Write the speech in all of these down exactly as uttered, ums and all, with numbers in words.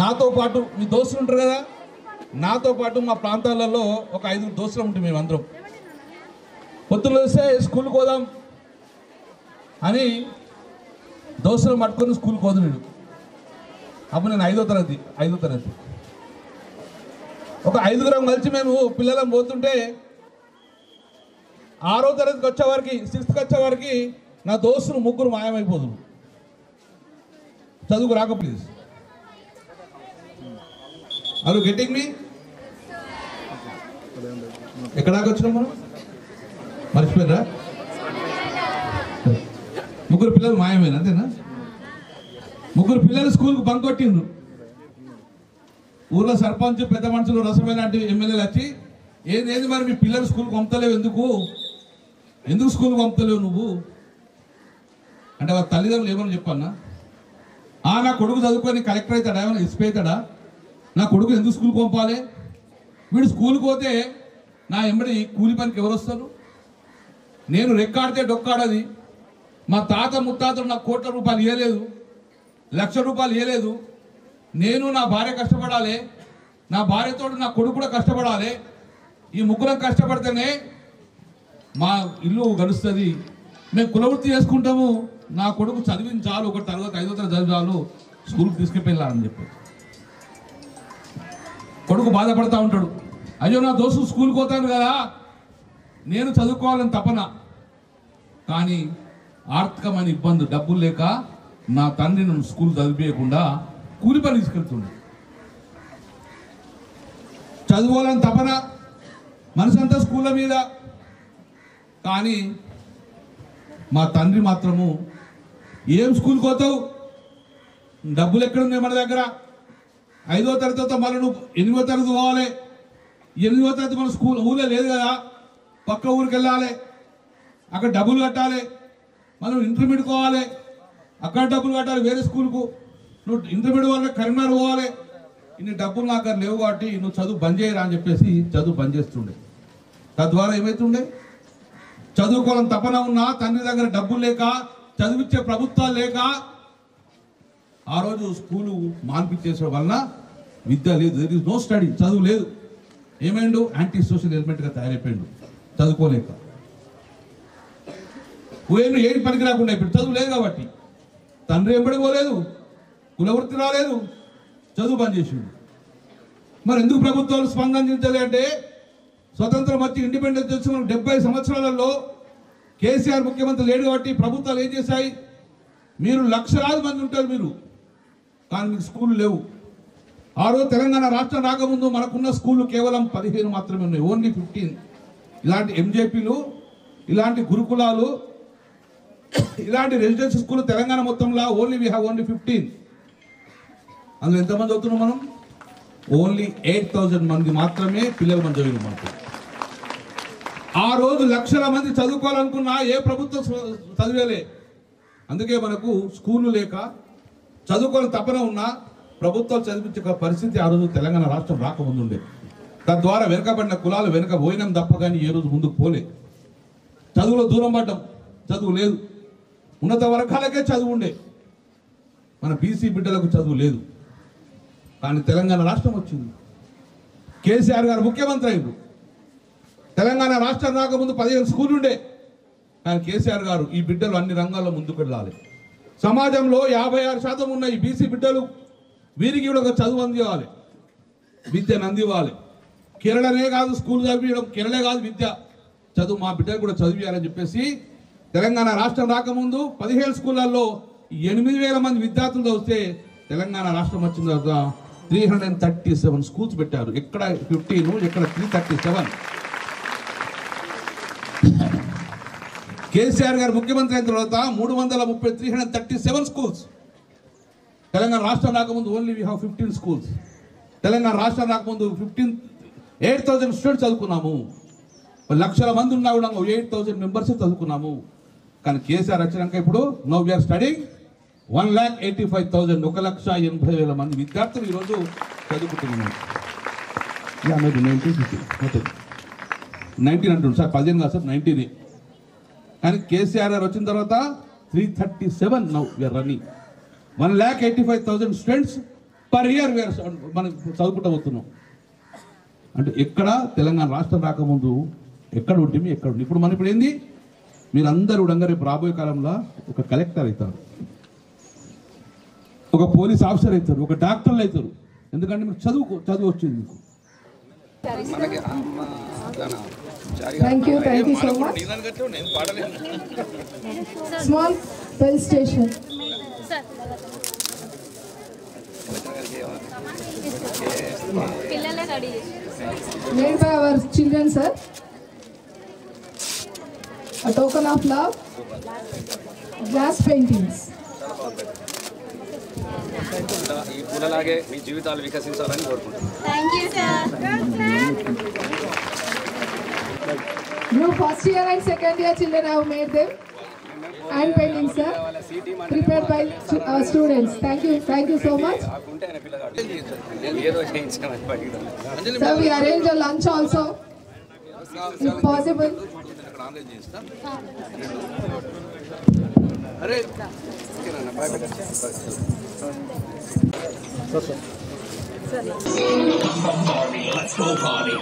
నాతో పాటు మీ దోస్తులు ఉంటారు కదా, నాతో పాటు మా ప్రాంతాలలో ఒక ఐదుగురు దోస్తులు ఉంటాం మేమందరం. పొద్దున్న వస్తే స్కూల్కి పోదాం అని దోస్తులు పట్టుకొని స్కూల్కి పోదున్నాడు. అప్పుడు నేను ఐదో తరగతి ఐదో తరగతి ఒక ఐదుగురం కలిసి మేము పిల్లలం పోతుంటే ఆరో తరగతికి వచ్చేవారికి సిక్స్త్కి వచ్చేవారికి నా దోస్తులు ముగ్గురు మాయమైపోతున్నారు. చదువుకు రాక please. Are you getting me? ఎక్కడాకి వచ్చినాం మనం? మర్చిపోయినరా? ముగ్గురు పిల్లలు మాయమైనా అంతేనా? ముగ్గురు పిల్లలు స్కూల్కి బంక్ కొట్టిండ్రు. ఊర్లో సర్పంచ్ పెద్ద మనుషులు రసమైన లాంటి ఎమ్మెల్యేలు వచ్చి ఏది ఏది మరి మీ పిల్లలు స్కూల్కి పంపుతలేవు, ఎందుకు ఎందుకు స్కూల్కి పంపుతలేవు నువ్వు అంటే వాళ్ళ తల్లిదండ్రులు ఏమని చెప్పన్నా, ఆ నా కొడుకు చదువుకొని కలెక్టర్ అవుతాడా, ఏమైనా ఎస్పీ అవుతాడా, నా కొడుకు ఎందుకు స్కూల్కి పంపాలి, వీడు స్కూల్కి పోతే నా ఎంబడి కూలి పనికి ఎవరు వస్తారు, నేను రెక్కాడితే డొక్కాడది, మా తాత ముత్తాతలు నాకు కోట్ల రూపాయలు ఇవ్వలేదు, లక్ష రూపాయలు ఇవ్వలేదు, నేను నా భార్య కష్టపడాలి, నా భార్యతో నా కొడుకు కూడా కష్టపడాలి, ఈ ముగ్గురం కష్టపడితేనే మా ఇల్లు గడుస్తుంది, మేము కులవృత్తి చేసుకుంటాము, నా కొడుకు చదివించాలి, ఒక తరగతి ఐదో తరగతి చదివాలు స్కూల్కి తీసుకెళ్ళాలని చెప్పి కొడుకు బాధపడతా ఉంటాడు. అయ్యో నా దోస్తు స్కూల్కి పోతాను కదా, నేను చదువుకోవాలని తపన, కానీ ఆర్థికమైన ఇబ్బంది, డబ్బులు లేక నా తండ్రి నన్ను స్కూల్ చదివేయకుండా కూలి పని తీసుకెళ్తుండే. చదువుకోవాలని తపన, మనసంతా స్కూళ్ళ మీద, కానీ మా తండ్రి మాత్రము ఏం స్కూల్కి పోతావు, డబ్బులు ఎక్కడున్నాయి మన దగ్గర, ఐదో తరగతితో మళ్ళీ నువ్వు ఎనిమిదో తరగతి పోవాలి, ఎనిమిదో తరగతి మన స్కూల్ ఊళ్ళో లేదు కదా, పక్క ఊరికి వెళ్ళాలి, అక్కడ డబ్బులు కట్టాలి, మనం ఇంటర్మీడియట్ పోవాలి, అక్కడ డబ్బులు కట్టాలి వేరే స్కూల్కు, నువ్వు ఇంటర్మీడియట్ పోవాలి కరీంనగర్ పోవాలి, ఇన్ని డబ్బులు నాకు దగ్గర లేవు కాబట్టి నువ్వు చదువు బంద్ చేయరా అని చెప్పేసి చదువు బంద్ చేస్తుండే. తద్వారా ఏమవుతుండే, చదువుకోవాలని తపన ఉన్నా తండ్రి దగ్గర డబ్బులు లేక, చదివించే ప్రభుత్వాలు లేక ఆ రోజు స్కూలు మాన్పించేసే వలన విద్య లేదు, దెర్ ఇస్ నో స్టడీ, చదువు లేదు. ఏమైండు, యాంటీ సోషల్ ఎలిమెంట్గా తయారైపోయిండు చదువుకోలేక. ఏమి ఏం పనికి రాకుండా ఇప్పుడు చదువు లేదు కాబట్టి, తండ్రి ఎంబడి పోలేదు, కులవృత్తి రాలేదు, చదువు బంద్ చేసిండు. మరి ఎందుకు ప్రభుత్వాలు స్పందించాలి అంటే, స్వతంత్రం వచ్చి ఇండిపెండెన్స్ వచ్చి మనం డెబ్బై సంవత్సరాలలో కేసీఆర్ ముఖ్యమంత్రి లేడు కాబట్టి ప్రభుత్వాలు ఏం చేశాయి, మీరు లక్షలాది మంది ఉంటారు మీరు, కానీ మీకు స్కూళ్ళు లేవు. ఆ రోజు తెలంగాణ రాష్ట్రం రాకముందు మనకున్న స్కూళ్ళు కేవలం పదిహేను మాత్రమే ఉన్నాయి, ఓన్లీ ఫిఫ్టీన్. ఇలాంటి ఎంజేపీలు, ఇలాంటి గురుకులాలు, ఇలాంటి రెసిడెన్షియల్ స్కూల్ తెలంగాణ మొత్తంలో only we have only fifteen. అందులో ఎంతమంది చదువుతున్నాం మనం? ఓన్లీ ఎయిట్ థౌజండ్ మంది మాత్రమే పిల్లలు మనం చదివిన మనకు. ఆ రోజు లక్షల మంది చదువుకోవాలనుకున్నా ఏ ప్రభుత్వం చదివేలే. అందుకే మనకు స్కూళ్ళు లేక, చదువుకోవాలని తపన ఉన్నా ప్రభుత్వాలు చదివించే పరిస్థితి ఆ రోజు తెలంగాణ రాష్ట్రం రాకముందుండే. తద్వారా వెనుకబడిన కులాలు వెనుక పోయినాం తప్ప కానీ ఏ రోజు ముందుకు పోలే. చదువులో దూరం పడ్డం, చదువు లేదు. ఉన్నత వర్గాలకే చదువు ఉండే, మన బీసీ బిడ్డలకు చదువు లేదు. కానీ తెలంగాణ రాష్ట్రం వచ్చింది, కేసీఆర్ గారు ముఖ్యమంత్రి అయ్యారు. తెలంగాణ రాష్ట్రం రాకముందు పదిహేను స్కూళ్ళు ఉండే, కానీ కేసీఆర్ గారు ఈ బిడ్డలు అన్ని రంగాల్లో ముందుకు వెళ్ళాలి, సమాజంలో యాభై ఆరు శాతం ఉన్న ఈ బీసీ బిడ్డలు, వీరికి కూడా ఒక చదువు అందివ్వాలి, విద్యను అందివ్వాలి. కేరళనే కాదు స్కూల్ చదివించడం, కేరళే కాదు విద్య, చదువు మా బిడ్డలు కూడా చదివియాలని చెప్పేసి తెలంగాణ రాష్ట్రం రాకముందు పదిహేను స్కూళ్ళల్లో ఎనిమిది వేల మంది విద్యార్థులు వస్తే తెలంగాణ రాష్ట్రం వచ్చిన తర్వాత three hundred and thirty seven schools పెట్టారు. ఎక్కడ ఫిఫ్టీన్, ఎక్కడ త్రీ థర్టీ సెవెన్. కేసీఆర్ గారు ముఖ్యమంత్రి అయిన తర్వాత మూడు వందల ముప్పై three hundred thirty seven schools. Telangana రాష్ట్రం రాకముందు only we have fifteen schools. Telangana రాష్ట్రం రాకముందు ఫిఫ్టీన్ ఎయిట్ థౌసండ్ స్టూడెంట్స్ చదువుకున్నాము, లక్షల మంది ఉన్నా కూడా ఎయిట్ థౌసండ్ మెంబర్స్ చదువుకున్నాము. కానీ కేసీఆర్ వచ్చినాక ఇప్పుడు no we are studying one lakh eighty five thousand ఒక లక్ష ఎనభై వేల మంది విద్యార్థులు ఈరోజు చదువుకుంటున్నాము. నైన్టీన్ ఫిఫ్టీ నైన్టీన్ అంటుండు సార్, పదిహేను కాదు సార్, నైన్టీనే. కానీ కేసీఆర్ గారు వచ్చిన తర్వాత three thirty seven now we are running. One lakh eighty five thousand students per year మనం చదువుకుంటూ పోతున్నాం. అంటే ఎక్కడ తెలంగాణ రాష్ట్రం రాకముందు ఎక్కడ ఉంటుంది ఎక్కడ ఉంది. ఇప్పుడు మనం ఇప్పుడు ఏంది, మీరందరూ కూడా రేపు రాబోయే కాలంలో ఒక కలెక్టర్ అవుతారు, ఒక పోలీస్ ఆఫీసర్ అవుతారు, ఒక డాక్టర్లు అవుతారు. ఎందుకంటే మీరు చదువు చదువు వచ్చింది మీకు. Thank you, thank you so much. Small bell station. Made by our children, sir. A token of love. Glass paintings. ఈ పూలలాగే మీ జీవితాలు వికసించాలని కోరుకుంటున్నాను. Thank you sir. You first year and second year children have made them and paintings, sir, prepared by our students. Thank you, thank you so much. Sir, we arrange a lunch also, if possible. Let's go party.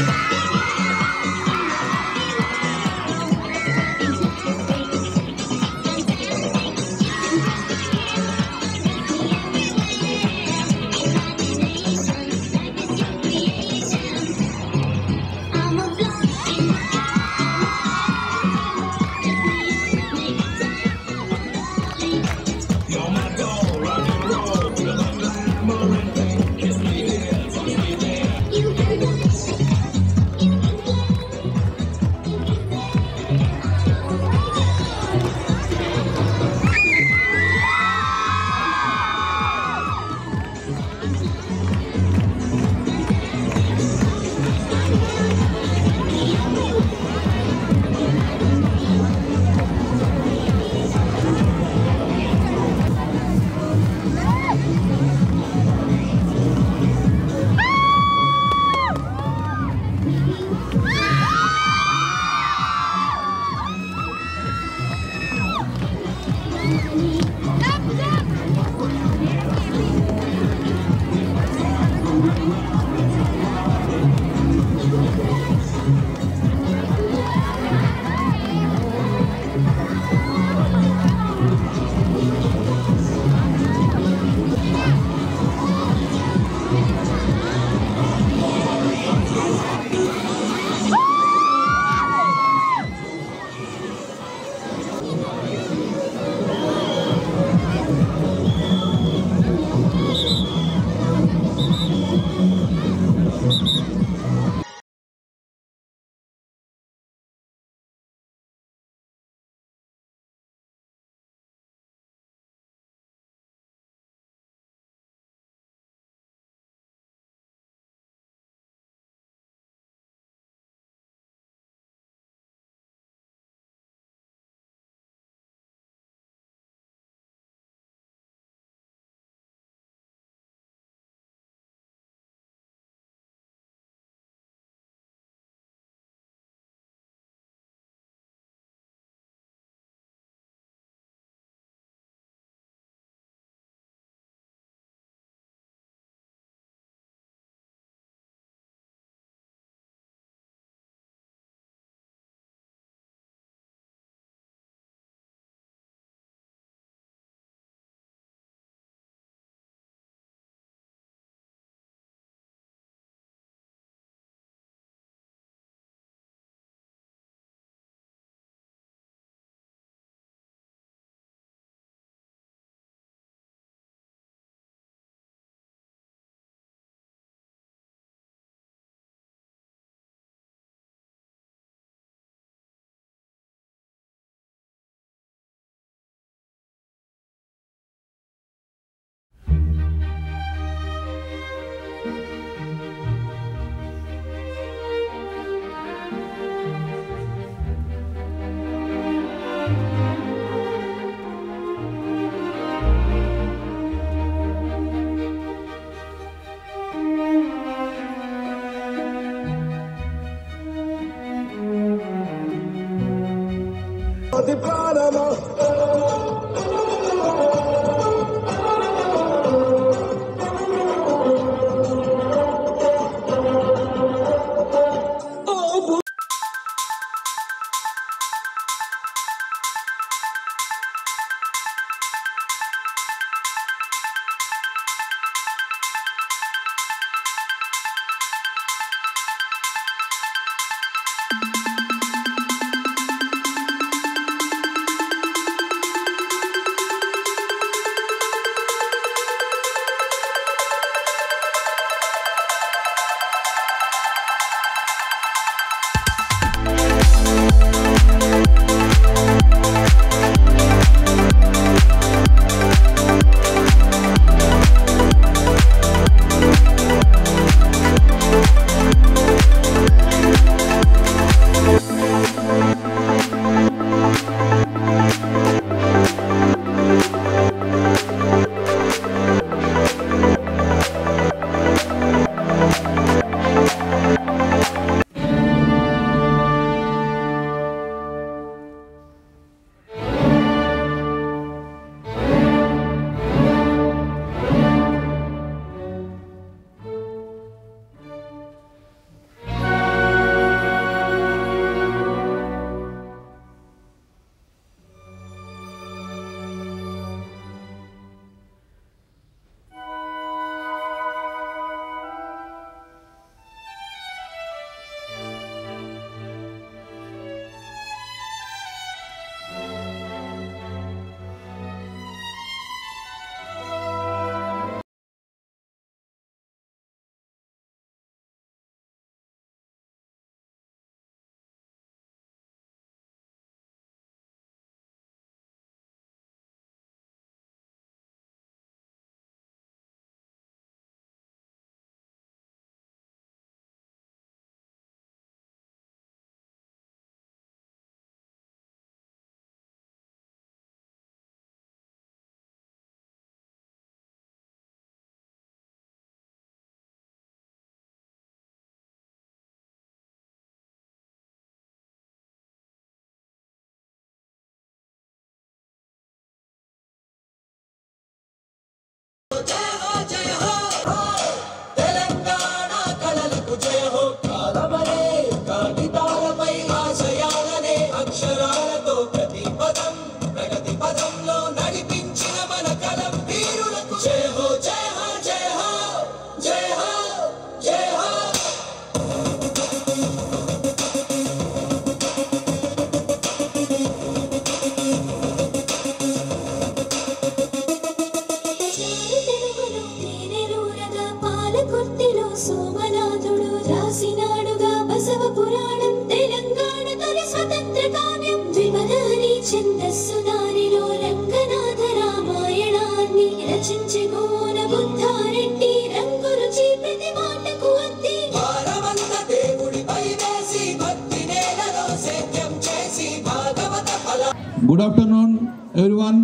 di Panama. రాసినాడుగా బసవ పురాణం తెలంగాణ తొలి స్వతంత్ర కావ్యం ద్విపదాని ఛందస్సు దానిలో రంగనాథ రామాయణాన్ని రచించి గోన బుద్ధారెడ్డి రంగు రుచి ప్రతి మాటకు అద్ది భారమంత దేవుడిపై వేసి భక్తి నేలలో సేద్యం చేసి భాగవత ఫల. Good afternoon everyone.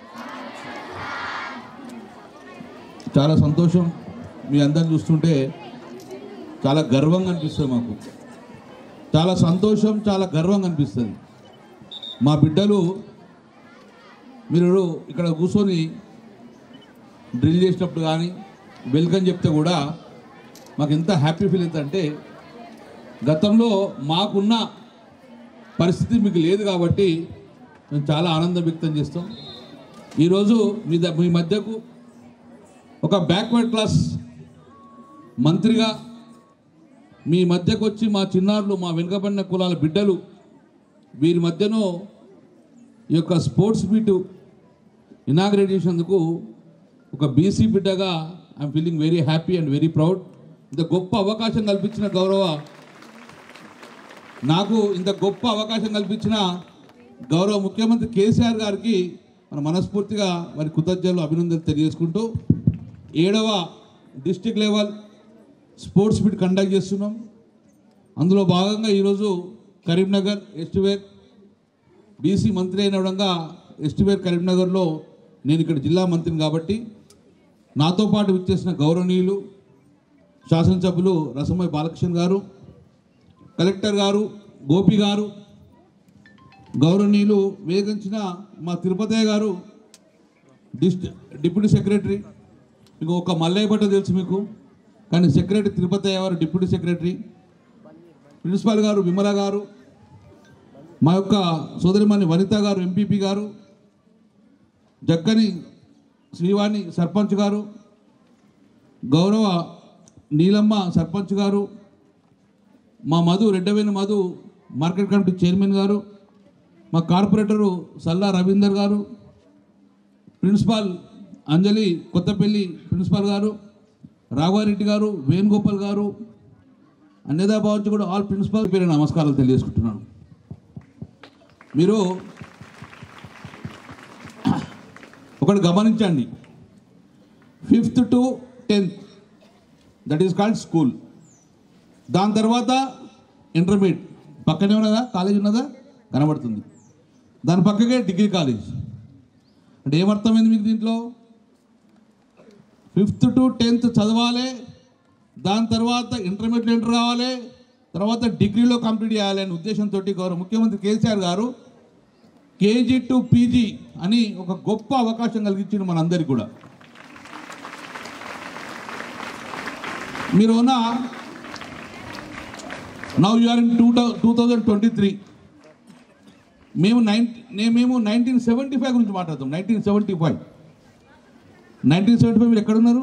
చాలా సంతోషం మీ అందరిని చూస్తుంటే, చాలా గర్వంగా అనిపిస్తుంది మాకు. చాలా సంతోషం, చాలా గర్వంగా అనిపిస్తుంది. మా బిడ్డలు మీరు ఇక్కడ కూర్చొని డ్రిల్ చేసినప్పుడు కానీ వెల్కమ్ చెప్తే కూడా మాకు ఎంత హ్యాపీ ఫీల్ అవుతుందంటే, గతంలో మాకున్న పరిస్థితి మీకు లేదు కాబట్టి మేము చాలా ఆనందం వ్యక్తం చేస్తాం. ఈరోజు మీ ద మీ మధ్యకు ఒక బ్యాక్వర్డ్ క్లాస్ మంత్రిగా మీ మధ్యకు వచ్చి మా చిన్నారులు, మా వెనుకబడిన కులాల బిడ్డలు వీరి మధ్యలో ఈ యొక్క స్పోర్ట్స్ మీటు ఇనాగ్రేట్ చేసినందుకు ఒక బీసీ బిడ్డగా I'm feeling very happy and very proud. ఇంత గొప్ప అవకాశం కల్పించిన గౌరవ నాకు ఇంత గొప్ప అవకాశం కల్పించిన గౌరవ ముఖ్యమంత్రి కేసీఆర్ గారికి మన మనస్ఫూర్తిగా వారి కృతజ్ఞతలు, అభినందనలు తెలియజేసుకుంటూ ఏడవ district level sports meet conduct చేస్తున్నాం. అందులో భాగంగా ఈరోజు కరీంనగర్ ఎస్టివేర్ బీసీ మంత్రి అయిన విధంగా ఎస్టివేర్ కరీంనగర్లో నేను ఇక్కడ జిల్లా మంత్రిని కాబట్టి నాతో పాటు విచ్చేసిన గౌరవనీయులు శాసనసభ్యులు రసమయ్య బాలకృష్ణ గారు, కలెక్టర్ గారు, గోపి గారు, గౌరవనీయులు వేగించిన మా తిరుపతయ్య గారు, డిస్ట్ డిప్యూటీ సెక్రటరీ, మీకు ఒక మల్లయ్య భట్ట తెలుసు మీకు, కానీ సెక్రటరీ తిరుపతయ్య గారు డిప్యూటీ సెక్రటరీ, ప్రిన్సిపాల్ గారు విమల గారు, మా యొక్క సోదరిమణి వనిత గారు ఎంపీపీ గారు, జక్కని శ్రీవాణి సర్పంచ్ గారు, గౌరవ నీలమ్మ సర్పంచ్ గారు, మా Madhu Reddaveni Madhu market committee chairman garu, మా కార్పొరేటరు సల్లా రవీందర్ గారు, ప్రిన్సిపాల్ అంజలి కొత్తపల్లి ప్రిన్సిపాల్ గారు, రాఘవారెడ్డి గారు, వేణుగోపాల్ గారు, అన్యదా భావించి కూడా ఆల్ ప్రిన్సిపాల్ పేరు నమస్కారాలు తెలియజేసుకుంటున్నాను. మీరు ఒకటి గమనించండి, fifth to tenth that is called school. దాని తర్వాత ఇంటర్మీడియట్ పక్కనే ఉన్నదా, కాలేజ్ ఉన్నదా కనబడుతుంది, దాని పక్కకే డిగ్రీ కాలేజ్. అంటే ఏమర్థమైంది మీకు దీంట్లో? ఫిఫ్త్ టు టెన్త్ చదవాలి, దాని తర్వాత ఇంటర్మీడియట్ ఎంటర్ కావాలి, తర్వాత డిగ్రీలో కంప్లీట్ చేయాలి అనే ఉద్దేశంతో గౌరవ ముఖ్యమంత్రి కేసీఆర్ గారు కేజీ టు పీజీ అని ఒక గొప్ప అవకాశం కలిగించింది మనందరికీ కూడా. మీరు ఉన్న now you are in two two thousand twenty three మేము నైన్టీ మేము నైన్టీన్ సెవెంటీ ఫైవ్ గురించి మాట్లాడతాం. Nineteen seventy five nineteen seventy five మీరు ఎక్కడున్నారు?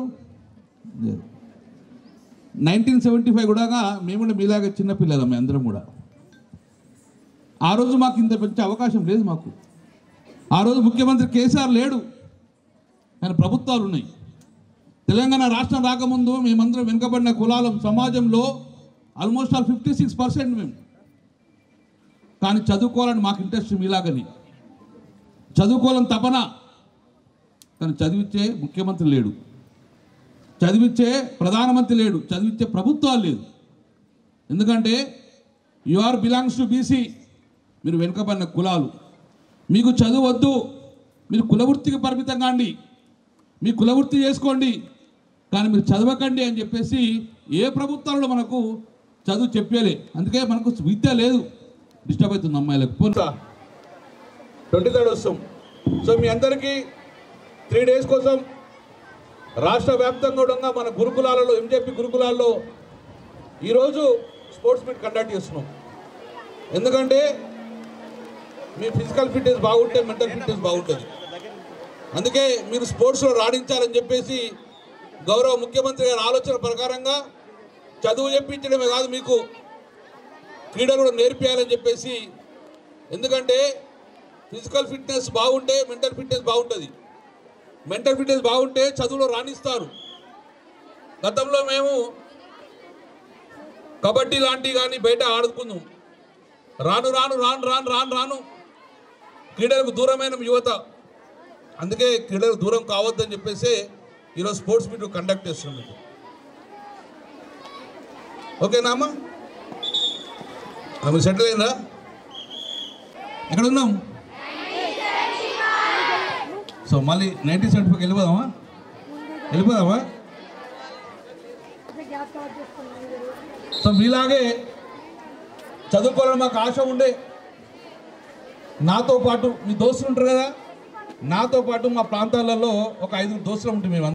నైన్టీన్ సెవెంటీ ఫైవ్ కూడా మేము కూడా మీలాగా చిన్నపిల్లలం మీ అందరం కూడా. ఆ రోజు మాకు ఇంత పెంచే అవకాశం లేదు మాకు. ఆ రోజు ముఖ్యమంత్రి కేసీఆర్ లేడు, కానీ ప్రభుత్వాలు ఉన్నాయి. తెలంగాణ రాష్ట్రం రాకముందు మేమందరం వెనుకబడిన కులాలం సమాజంలో almost all fifty six percent మేము. కానీ చదువుకోవాలని మాకు ఇంట్రెస్ట్ మీలాగని, చదువుకోవాలని తపన, కానీ చదివించే ముఖ్యమంత్రి లేడు, చదివించే ప్రధానమంత్రి లేడు, చదివించే ప్రభుత్వాలు లేదు. ఎందుకంటే you are belongs to BC, మీరు వెనుకబడిన కులాలు, మీకు చదువు వద్దు, మీరు కులవృత్తికి పరిమితం కాండి, మీ కులవృత్తి చేసుకోండి, కానీ మీరు చదవకండి అని చెప్పేసి ఏ ప్రభుత్వాలలో మనకు చదువు చెప్పలే. అందుకే మనకు విద్య లేదు, డిస్టర్బ్ అవుతుంది అమ్మాయిలకు. ట్వంటీ థర్డ్ వస్తాం. సో మీ అందరికీ త్రీ డేస్ కోసం రాష్ట్ర వ్యాప్తంగా కూడా మన గురుకులాలలో, ఎంజేపీ గురుకులాల్లో ఈరోజు స్పోర్ట్స్ మీట్ కండక్ట్ చేస్తున్నాం. ఎందుకంటే మీ ఫిజికల్ ఫిట్నెస్ బాగుంటే మెంటల్ ఫిట్నెస్ బాగుంటుంది. అందుకే మీరు స్పోర్ట్స్లో రాణించాలని చెప్పేసి గౌరవ ముఖ్యమంత్రి గారి ఆలోచన ప్రకారంగా చదువు చెప్పించడమే కాదు, మీకు క్రీడలు కూడా నేర్పియాలని చెప్పేసి. ఎందుకంటే ఫిజికల్ ఫిట్నెస్ బాగుంటే మెంటల్ ఫిట్నెస్ బాగుంటుంది, మెంటల్ ఫిట్నెస్ బాగుంటే చదువులో రాణిస్తారు. గతంలో మేము కబడ్డీ లాంటివి కానీ బయట ఆడుకుందాం. రాను రాను రాను రాను రాను రాను క్రీడలకు దూరమైన యువత, అందుకే క్రీడలకు దూరం కావద్దని చెప్పేసి ఈరోజు స్పోర్ట్స్ మీట్ కండక్ట్ చేస్తున్నాం. మీకు ఓకేనా అమ్మా? మీరు సెటిల్ అయిందా? ఎక్కడ ఉన్నాం? సో మళ్ళీ నైన్టీన్ సెవెంటీ ఫైవ్కి వెళ్ళిపోదామా? వెళ్ళిపోదామా? సో మీలాగే చదువుకోవాలని మాకు ఆశ ఉండే, నాతో పాటు మీ దోస్తులు ఉంటారు కదా, నాతో పాటు మా ప్రాంతాలలో ఒక ఐదుగురు దోస్తులు ఉంటుంది మేము.